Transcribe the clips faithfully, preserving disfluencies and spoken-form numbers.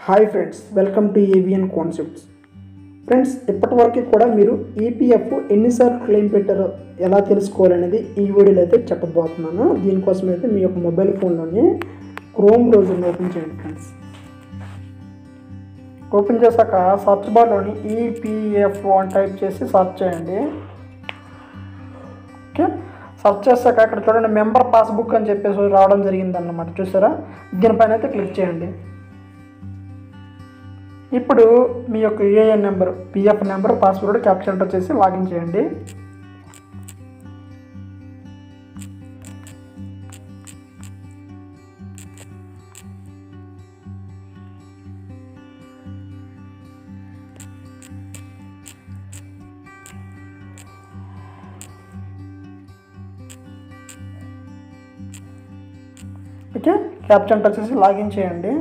Hi friends, welcome to AVN concepts. Friends, ఇప్పటి వరకు కూడా మీరు ఈపీఎఫ్ ఎన్నిసార్లు క్లెయిమ్ పెట్టారో ఎలా తెలుసుకోవాలనేది ఈ వీడియోలో అయితే చెప్పబోతున్నాను. దీనికోసం అయితే మీ యొక్క మొబైల్ ఫోన్లోని క్రోమ్ బ్రౌజర్ని ఓపెన్ చేయండి ఫ్రెండ్స్. ఓపెన్ చేశాక సర్చ్ బార్లోని ఈపీఎఫ్ అని టైప్ చేసి సర్చ్ చేయండి. ఓకే, సర్చ్ చేశాక ఇక్కడ చూడండి మెంబర్ పాస్బుక్ అని చెప్పేసి రావడం జరిగింది అన్నమాట. చూసారా, దీనిపైన అయితే క్లిక్ చేయండి. ఇప్పుడు మీ యొక్క UAN number, PF number, password captcha enter చేసి లాగిన్ చేయండి. ఓకే, క్యాప్చర్ ఎంటర్ చేసి లాగిన్ చేయండి.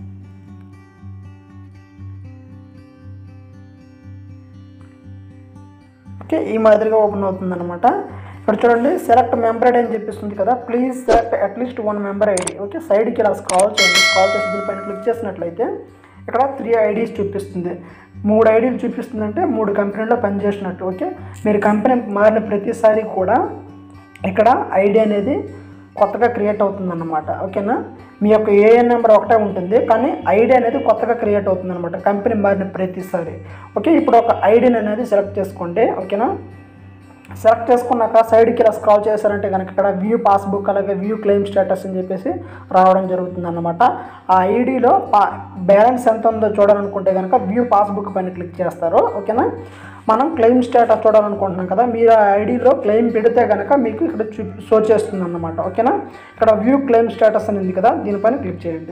ఓకే, ఈ మాదిరిగా ఓపెన్ అవుతుంది అనమాట. ఇక్కడ చూడండి సెలెక్ట్ మెంబర్ ఐడి అని చెప్పిస్తుంది కదా, please select at least one member ID. Okay, సైడ్కి ఇలా స్క్రాల్ చేయండి. స్క్రాల్ చేసి దీనిపైన క్లిక్ చేసినట్లయితే ఇక్కడ త్రీ ఐడీస్ చూపిస్తుంది. మూడు ఐడీలు చూపిస్తుంది అంటే మూడు కంపెనీలో పనిచేసినట్టు. ఓకే, మీరు కంపెనీ మారిన ప్రతిసారి కూడా ఇక్కడ ఐడి అనేది కొత్తగా క్రియేట్ అవుతుంది అన్నమాట. ఓకేనా, మీ యొక్క ఏఎన్ నెంబర్ ఒకటే ఉంటుంది కానీ ఐడి అనేది కొత్తగా క్రియేట్ అవుతుంది అనమాట కంపెనీ మారిన ప్రతిసారి. ఓకే, ఇప్పుడు ఒక ఐడిని అనేది సెలెక్ట్ చేసుకోండి. ఓకేనా, సెలెక్ట్ చేసుకున్నాక సైడ్కి ఇలా స్క్రాల్ చేశారంటే కనుక ఇక్కడ వ్యూ పాస్బుక్ అలాగే వ్యూ క్లెయిమ్ స్టేటస్ అని చెప్పేసి రావడం జరుగుతుంది అన్నమాట. ఆ ఐడిలో బ్యాలెన్స్ ఎంత ఉందో చూడాలనుకుంటే కనుక వ్యూ పాస్బుక్ పైన క్లిక్ చేస్తారు. ఓకేనా, మనం క్లెయిమ్ స్టేటస్ చూడాలనుకుంటున్నాం కదా, మీరు ఆ ఐడిలో క్లెయిమ్ పెడితే కనుక మీకు ఇక్కడ చూ షో చేస్తుంది అన్నమాట. ఓకేనా, ఇక్కడ వ్యూ క్లెయిమ్ స్టేటస్ అని ఉంది కదా, దీనిపైన క్లిక్ చేయండి.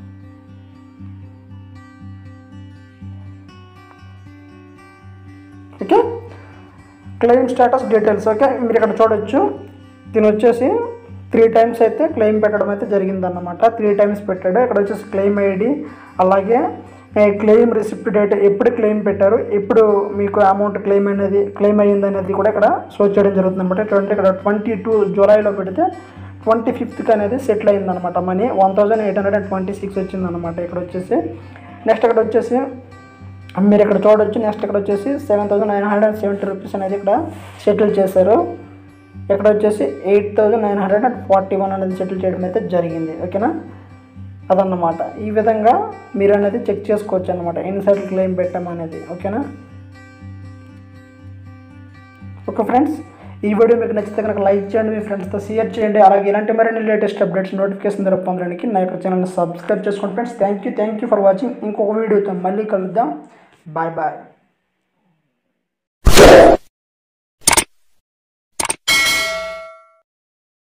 Okay, claim status details. Okay, మీరు ఇక్కడ చూడొచ్చు, దీని వచ్చేసి త్రీ టైమ్స్ అయితే క్లెయిమ్ పెట్టడం అయితే జరిగిందన్నమాట. త్రీ టైమ్స్ పెట్టాడు. ఇక్కడ వచ్చేసి క్లెయిమ్ ఐడి అలాగే క్లెయిమ్ రిసిప్ట్ డేట్, ఎప్పుడు క్లెయిమ్ పెట్టారు, ఎప్పుడు మీకు అమౌంట్ క్లెయిమ్ అనేది క్లెయిమ్ అయ్యింది అనేది కూడా ఇక్కడ షో చేయడం జరుగుతుంది అనమాట. చూడండి, ఇక్కడ ట్వంటీ టూ జూలైలో పెడితే ట్వంటీ ఫిఫ్త్కి అనేది సెటిల్ అయిందనమాట. Money one thousand eight hundred and twenty six వచ్చిందనమాట. ఇక్కడ వచ్చేసి నెక్స్ట్ ఇక్కడ వచ్చేసి మీరు ఇక్కడ చూడవచ్చు, నెక్స్ట్ ఇక్కడ వచ్చేసి seven thousand nine hundred and seventy rupees అనేది ఇక్కడ సెటిల్ చేశారు. ఇక్కడ వచ్చేసి eight thousand nine hundred and forty one అనేది సెటిల్ చేయడం అయితే జరిగింది. ఓకేనా, అదన్నమాట. ఈ విధంగా మీరు అనేది చెక్ చేసుకోవచ్చు అనమాట ఎన్నిసార్లు క్లెయిమ్ పెట్టామనేది. ఓకేనా, ఓకే ఫ్రెండ్స్, ఈ వీడియో మీకు నచ్చితే కనుక లైక్ చేయండి, మీ ఫ్రెండ్స్తో షేర్ చేయండి. అలాగే ఇలాంటి మరిన్ని లేటెస్ట్ అప్డేట్స్ నోటిఫికేషన్ ద్వారా పొందడానికి నా యొక్క ఛానల్ని సబ్స్క్రైబ్ చేసుకోండి friends. Thank you thank you for watching. ఇంకొక వీడియోతో మళ్ళీ కలుద్దాం. Bye bye.